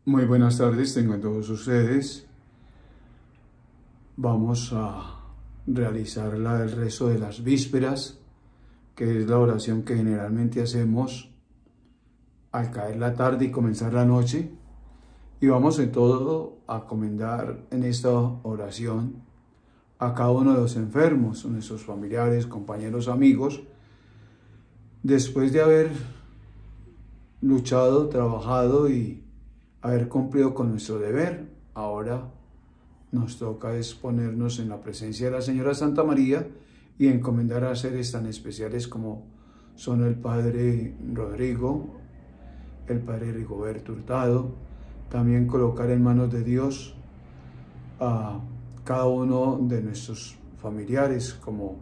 Muy buenas tardes, tengan todos ustedes. Vamos a realizar el rezo de las vísperas, que es la oración que generalmente hacemos al caer la tarde y comenzar la noche. Y vamos en todo a comendar en esta oración a cada uno de los enfermos, nuestros familiares, compañeros, amigos, después de haber luchado, trabajado y haber cumplido con nuestro deber. Ahora nos toca exponernos en la presencia de la Señora Santa María y encomendar a seres tan especiales como son el Padre Rodrigo, el Padre Rigoberto Hurtado. También colocar en manos de Dios a cada uno de nuestros familiares, como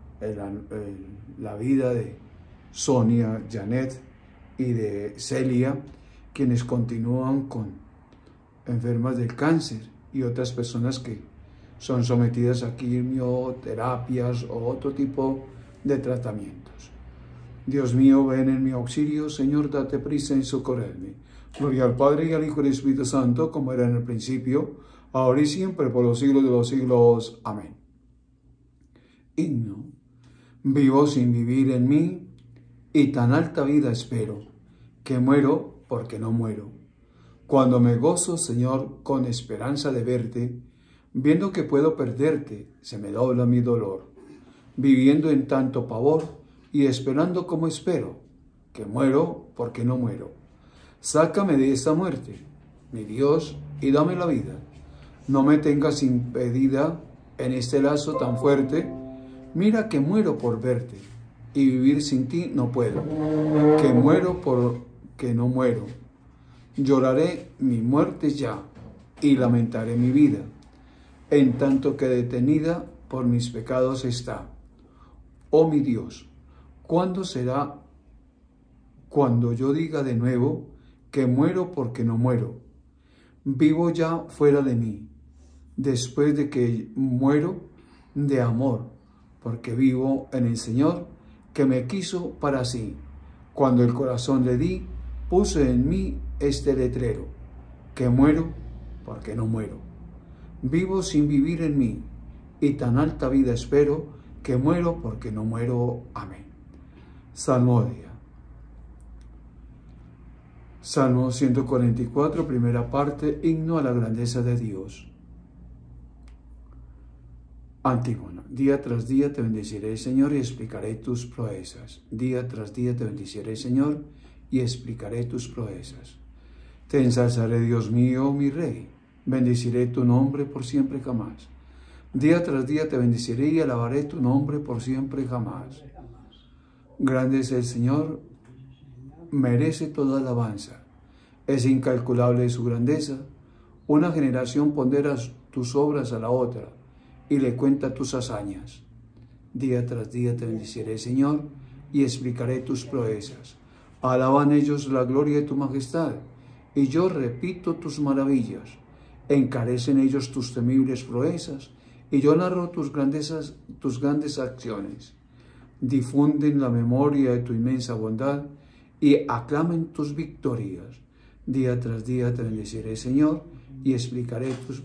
la vida de Sonia, Janet y de Celia, quienes continúan con enfermas del cáncer, y otras personas que son sometidas a quimioterapias o otro tipo de tratamientos. Dios mío, ven en mi auxilio. Señor, date prisa en socorrerme. Gloria al Padre, y al Hijo, y al Espíritu Santo, como era en el principio, ahora y siempre, por los siglos de los siglos. Amén. Himno. Vivo sin vivir en mí, y tan alta vida espero, que muero porque no muero. Cuando me gozo, Señor, con esperanza de verte, viendo que puedo perderte, se me dobla mi dolor, viviendo en tanto pavor y esperando como espero, que muero porque no muero. Sácame de esta muerte, mi Dios, y dame la vida. No me tengas impedida en este lazo tan fuerte. Mira que muero por verte, y vivir sin ti no puedo, que muero porque no muero. Lloraré mi muerte ya, y lamentaré mi vida, en tanto que detenida por mis pecados está. Oh mi Dios, ¿cuándo será cuando yo diga de nuevo que muero porque no muero? Vivo ya fuera de mí, después de que muero de amor, porque vivo en el Señor, que me quiso para sí. Cuando el corazón le di, puse en mí este letrero, que muero porque no muero. Vivo sin vivir en mí, y tan alta vida espero, que muero porque no muero. Amén. Salmodia. Salmo 144, primera parte, himno a la grandeza de Dios. Antífona. Día tras día te bendeciré, Señor, y explicaré tus proezas. Día tras día te bendeciré, Señor, y explicaré tus proezas. Te ensalzaré, Dios mío, mi Rey. Bendeciré tu nombre por siempre jamás. Día tras día te bendeciré y alabaré tu nombre por siempre jamás. Grande es el Señor, merece toda alabanza. Es incalculable su grandeza. Una generación pondera tus obras a la otra y le cuenta tus hazañas. Día tras día te bendeciré, Señor, y explicaré tus proezas. Alaban ellos la gloria de tu majestad, y yo repito tus maravillas. Encarecen ellos tus temibles proezas, y yo narro tus grandes acciones. Difunden la memoria de tu inmensa bondad, y aclamen tus victorias. Día tras día te bendeciré, Señor, y explicaré tus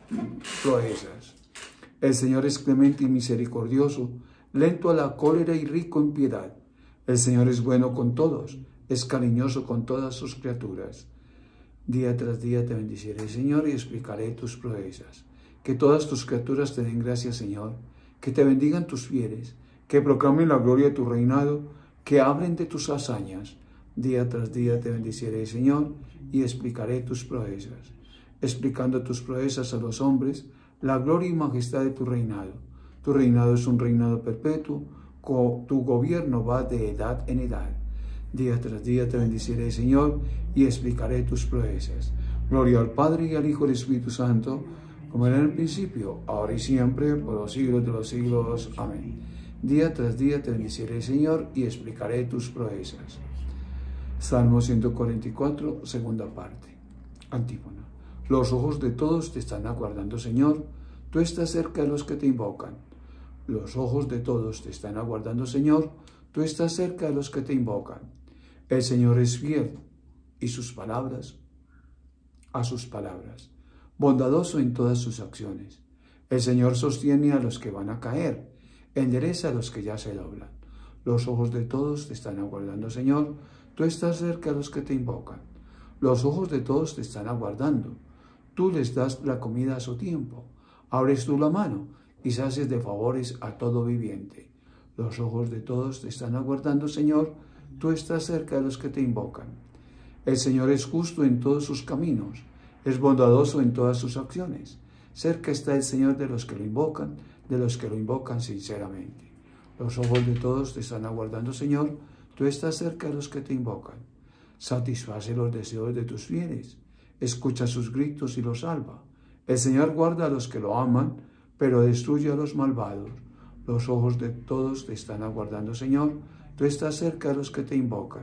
proezas. El Señor es clemente y misericordioso, lento a la cólera y rico en piedad. El Señor es bueno con todos, es cariñoso con todas sus criaturas. Día tras día te bendeciré, Señor, y explicaré tus proezas. Que todas tus criaturas te den gracias, Señor, que te bendigan tus fieles, que proclamen la gloria de tu reinado, que hablen de tus hazañas. Día tras día te bendeciré, Señor, y explicaré tus proezas. Explicando tus proezas a los hombres, la gloria y majestad de tu reinado. Tu reinado es un reinado perpetuo, tu gobierno va de edad en edad. Día tras día te bendeciré, Señor, y explicaré tus proezas. Gloria al Padre, y al Hijo, y al Espíritu Santo, como era en el principio, ahora y siempre, por los siglos de los siglos. Amén. Día tras día te bendeciré, Señor, y explicaré tus proezas. Salmo 144, segunda parte. Antífona. Los ojos de todos te están aguardando, Señor. Tú estás cerca de los que te invocan. Los ojos de todos te están aguardando, Señor. Tú estás cerca de los que te invocan. El Señor es fiel, y sus palabras a sus palabras, bondadoso en todas sus acciones. El Señor sostiene a los que van a caer, endereza a los que ya se doblan. Los ojos de todos te están aguardando, Señor. Tú estás cerca a los que te invocan. Los ojos de todos te están aguardando. Tú les das la comida a su tiempo. Abres tú la mano y sacies de favores a todo viviente. Los ojos de todos te están aguardando, Señor. Tú estás cerca de los que te invocan. El Señor es justo en todos sus caminos. Es bondadoso en todas sus acciones. Cerca está el Señor de los que lo invocan sinceramente. Los ojos de todos te están aguardando, Señor. Tú estás cerca de los que te invocan. Satisface los deseos de tus fieles. Escucha sus gritos y los salva. El Señor guarda a los que lo aman, pero destruye a los malvados. Los ojos de todos te están aguardando, Señor. Tú estás cerca de los que te invocan.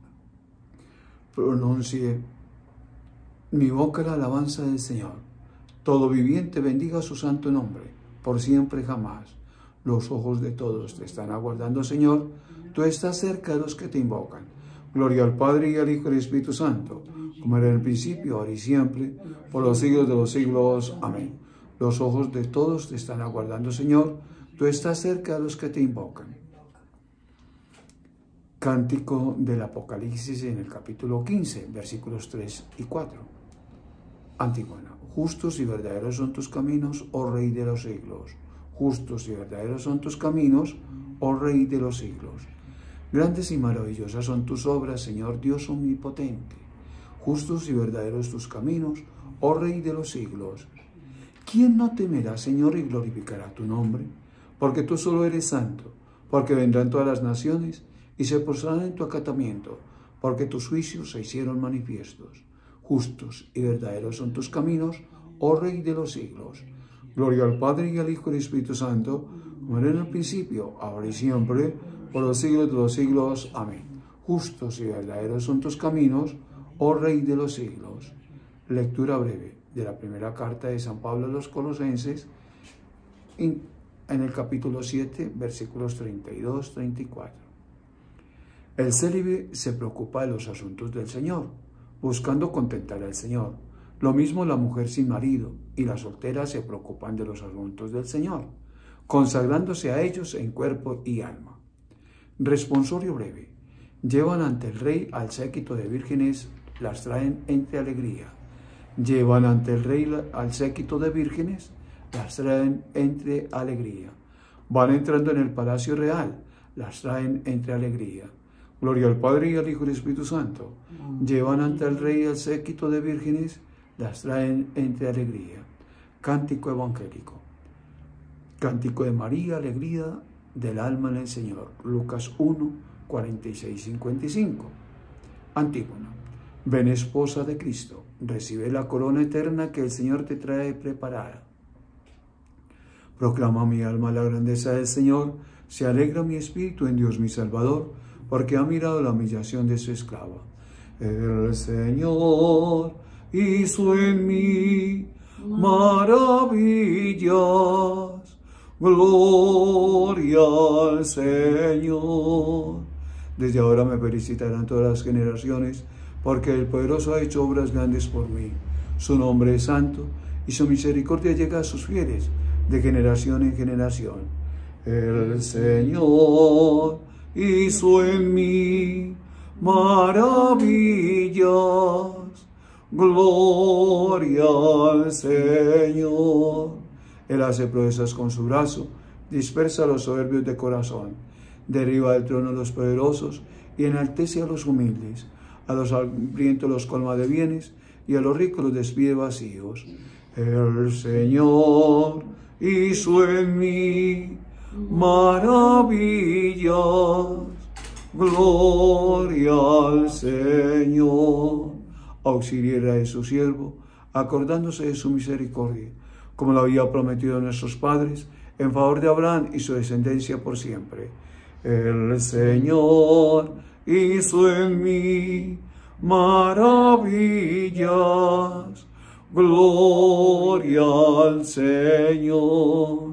Pronuncie mi boca la alabanza del Señor. Todo viviente bendiga su santo nombre, por siempre jamás. Los ojos de todos te están aguardando, Señor. Tú estás cerca de los que te invocan. Gloria al Padre, y al Hijo, y al Espíritu Santo, como era en el principio, ahora y siempre, por los siglos de los siglos. Amén. Los ojos de todos te están aguardando, Señor. Tú estás cerca de los que te invocan. Cántico del Apocalipsis en el capítulo 15, versículos 3 y 4. Antífona. Justos y verdaderos son tus caminos, oh Rey de los siglos. Justos y verdaderos son tus caminos, oh Rey de los siglos. Grandes y maravillosas son tus obras, Señor Dios omnipotente. Justos y verdaderos tus caminos, oh Rey de los siglos. ¿Quién no temerá, Señor, y glorificará tu nombre? Porque tú solo eres santo, porque vendrán todas las naciones y se postrarán en tu acatamiento, porque tus juicios se hicieron manifiestos. Justos y verdaderos son tus caminos, oh Rey de los siglos. Gloria al Padre, y al Hijo, y al Espíritu Santo, como era en el principio, ahora y siempre, por los siglos de los siglos. Amén. Justos y verdaderos son tus caminos, oh Rey de los siglos. Lectura breve de la primera carta de San Pablo a los Colosenses, en el capítulo 7, versículos 32-34. El célibe se preocupa de los asuntos del Señor, buscando contentar al Señor. Lo mismo la mujer sin marido y la soltera se preocupan de los asuntos del Señor, consagrándose a ellos en cuerpo y alma. Responsorio breve. Llevan ante el Rey al séquito de vírgenes, las traen entre alegría. Llevan ante el Rey al séquito de vírgenes, las traen entre alegría. Van entrando en el palacio real, las traen entre alegría. Gloria al Padre, y al Hijo, y al Espíritu Santo. Llevan ante el Rey al séquito de vírgenes, las traen entre alegría. Cántico evangélico. Cántico de María, alegría del alma en el Señor. Lucas 1, 46-55. Antífona. Ven, esposa de Cristo, recibe la corona eterna que el Señor te trae preparada. Proclama mi alma la grandeza del Señor, se alegra mi espíritu en Dios mi Salvador, porque ha mirado la humillación de su esclava. El Señor hizo en mí maravillas, gloria al Señor. Desde ahora me felicitarán todas las generaciones, porque el poderoso ha hecho obras grandes por mí. Su nombre es santo, y su misericordia llega a sus fieles, de generación en generación. El Señor hizo en mí maravillas, gloria al Señor. Él hace proezas con su brazo, dispersa a los soberbios de corazón, derriba del trono a los poderosos y enaltece a los humildes. A los hambrientos los colma de bienes y a los ricos los despide vacíos. El Señor hizo en mí maravillas, gloria al Señor. Auxiliera de su siervo, acordándose de su misericordia, como lo había prometido a nuestros padres, en favor de Abraham y su descendencia por siempre. El Señor hizo en mí maravillas, gloria al Señor.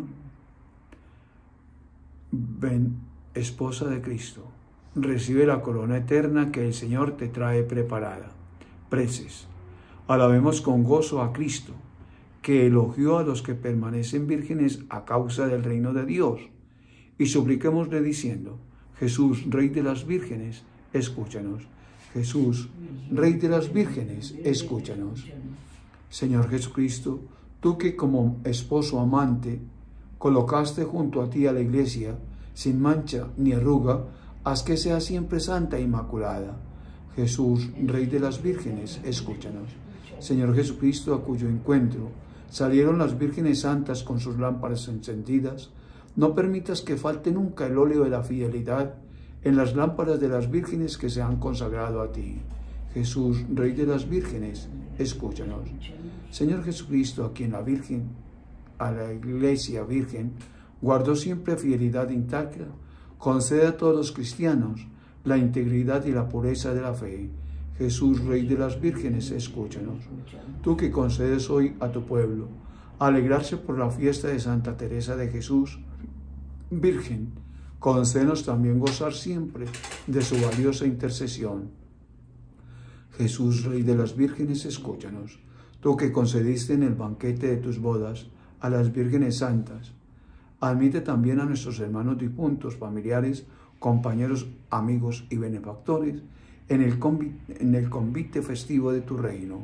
Ven, esposa de Cristo, recibe la corona eterna que el Señor te trae preparada. Preces. Alabemos con gozo a Cristo, que elogió a los que permanecen vírgenes a causa del reino de Dios. Y supliquémosle diciendo: Jesús, Rey de las vírgenes, escúchanos. Jesús, Rey de las vírgenes, escúchanos. Señor Jesucristo, tú que como esposo amante colocaste junto a ti a la iglesia, sin mancha ni arruga, haz que sea siempre santa e inmaculada. Jesús, Rey de las vírgenes, escúchanos. Señor Jesucristo, a cuyo encuentro salieron las vírgenes santas con sus lámparas encendidas, no permitas que falte nunca el óleo de la fidelidad en las lámparas de las vírgenes que se han consagrado a ti. Jesús, Rey de las vírgenes, escúchanos. Señor Jesucristo, a quien la Virgen, a la Iglesia Virgen, guardó siempre fidelidad intacta, concede a todos los cristianos la integridad y la pureza de la fe. Jesús, Rey de las vírgenes, escúchanos. Tú que concedes hoy a tu pueblo alegrarse por la fiesta de Santa Teresa de Jesús, Virgen, concédenos también gozar siempre de su valiosa intercesión. Jesús, Rey de las vírgenes, escúchanos. Tú que concediste en el banquete de tus bodas a las vírgenes santas, admite también a nuestros hermanos difuntos, familiares, compañeros, amigos y benefactores en el convite festivo de tu reino.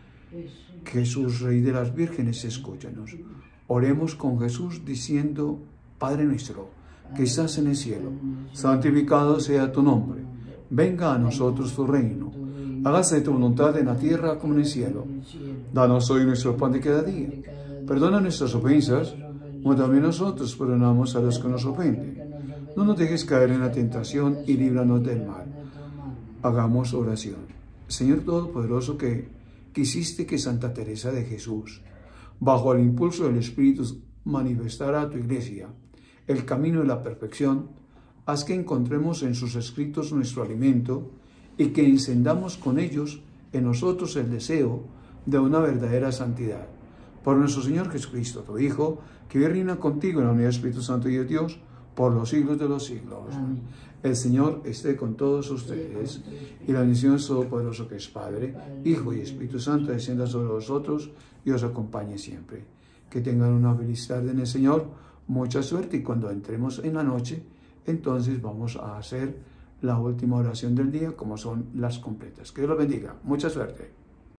Jesús, Rey de las vírgenes, escúchanos. Oremos con Jesús diciendo: Padre nuestro, que estás en el cielo, santificado sea tu nombre. Venga a nosotros tu reino. Hágase tu voluntad en la tierra como en el cielo. Danos hoy nuestro pan de cada día. Perdona nuestras ofensas, como también nosotros perdonamos a los que nos ofenden. No nos dejes caer en la tentación y líbranos del mal. Hagamos oración. Señor Todopoderoso, que quisiste que Santa Teresa de Jesús, bajo el impulso del Espíritu, manifestara a tu Iglesia el camino de la perfección, haz que encontremos en sus escritos nuestro alimento y que encendamos con ellos en nosotros el deseo de una verdadera santidad. Por nuestro Señor Jesucristo, tu Hijo, que vive y reina contigo en la unidad del Espíritu Santo y de Dios, por los siglos de los siglos. Amén. El Señor esté con todos ustedes, y la bendición de Todopoderoso, que es Padre, Hijo y Espíritu Santo, descienda sobre vosotros y os acompañe siempre. Que tengan una feliz tarde en el Señor, mucha suerte, y cuando entremos en la noche, entonces vamos a hacer la última oración del día, como son las completas. Que Dios los bendiga. Mucha suerte.